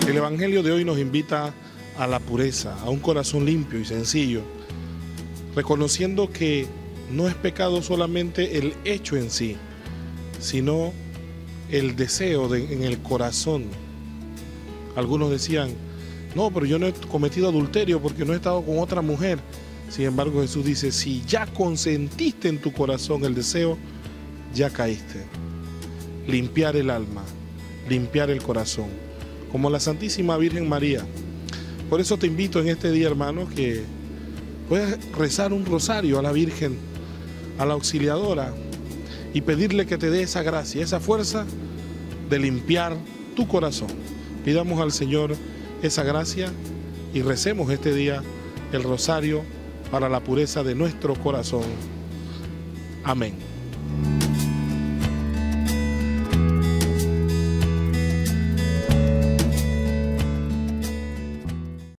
El Evangelio de hoy nos invita a la pureza, a un corazón limpio y sencillo, reconociendo que no es pecado solamente el hecho en sí, sino el deseo en el corazón. Algunos decían, no, pero yo no he cometido adulterio porque no he estado con otra mujer. Sin embargo, Jesús dice, si ya consentiste en tu corazón el deseo, ya caíste. Limpiar el alma, limpiar el corazón, como la Santísima Virgen María. Por eso te invito en este día, hermano, que puedas rezar un rosario a la Virgen, a la Auxiliadora, y pedirle que te dé esa gracia, esa fuerza de limpiar tu corazón. Pidamos al Señor esa gracia y recemos este día el rosario para la pureza de nuestro corazón. Amén.